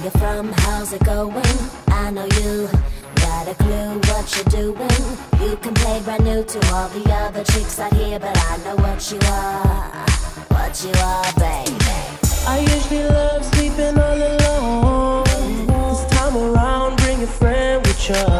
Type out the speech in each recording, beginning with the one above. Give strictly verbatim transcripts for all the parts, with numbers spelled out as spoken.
you from? How's it going? I know you got a clue what you're doing. You can play brand new to all the other chicks out here, but I know what you are, what you are, baby. I usually love sleeping all alone. This time around, bring a friend with you.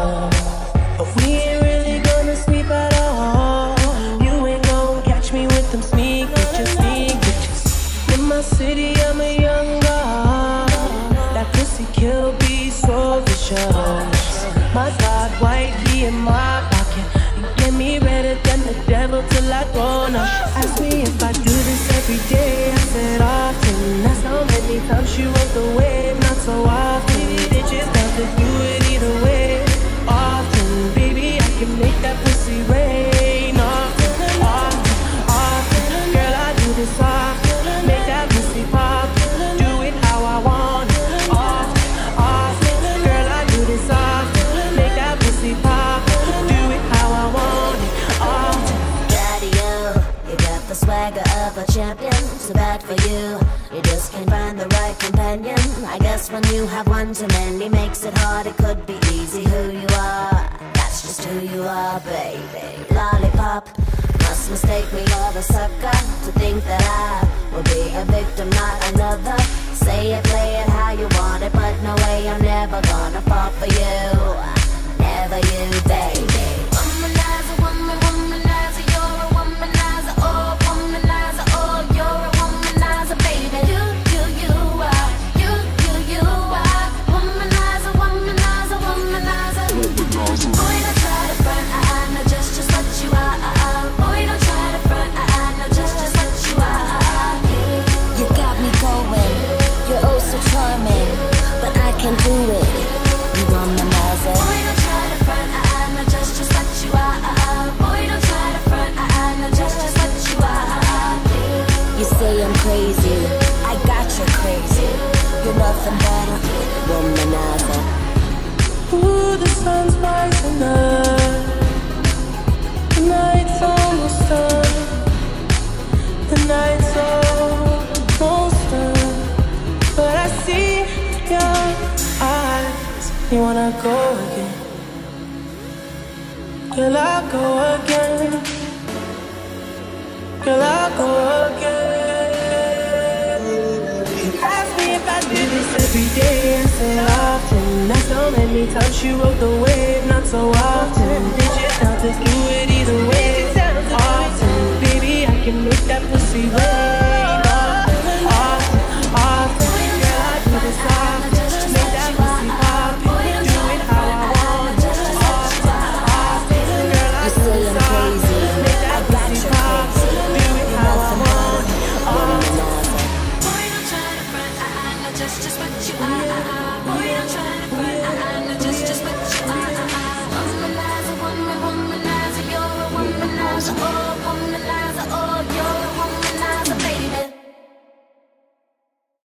But we ain't really gonna sleep at all. You ain't gonna catch me with them sneak bitches, sneak bitches. In my city, I'm a young god. That pussy kill be so vicious. My God, white key in my pocket. You get me redder than the devil till I go now. Ask me if I do this every day. I said often. That's how many times she rode the wave. Not so often. Bitches down to do it either way. Often, baby, I can make that pussy rain. Often, often, often. Girl, I do this often. Make that pussy pop. Do it how I want it. Often, often. Girl, I do this often. Make that pussy pop. Do it how I want it. Often. Daddy, you, you got the swagger of a champion. So bad for you. You just can't find the right companion. I guess when you have one too many makes it hard. It could be easy who you are. That's just who you are, baby. Lollipop, must mistake me for a sucker to think that I will be a victim, not another. Say it, play it how you want it, but no way I'm never gonna fall for you. Never you, baby. Womanizer, woman, womanizer, you're a womanizer, oh, womanizer, oh, you're a womanizer, baby. You, you, you are, you, you, you are, womanizer, womanizer, womanizer. Boy, don't try to front, I, I know just, just what you are. Boy, don't try to front, I, I know just, just what you are. You got me going, you're oh so charming, but I can do it. You womanizer. Boy, don't try to front, I, I know just, just what you are. Boy, don't try to front, I, I know just, just what you are. You say I'm crazy, I got you crazy. You're nothing but a womanizer. Ooh, the sun's rising up. The night's almost done. The night's almost done. But I see your eyes. You wanna go again? Girl, I'll go again. Girl, I'll go again. Ask me if I do this every day. I say often. That's how many times she rode the wave. Not so often. Bitches down to do it either way. Often, baby, I can make that pussy rain.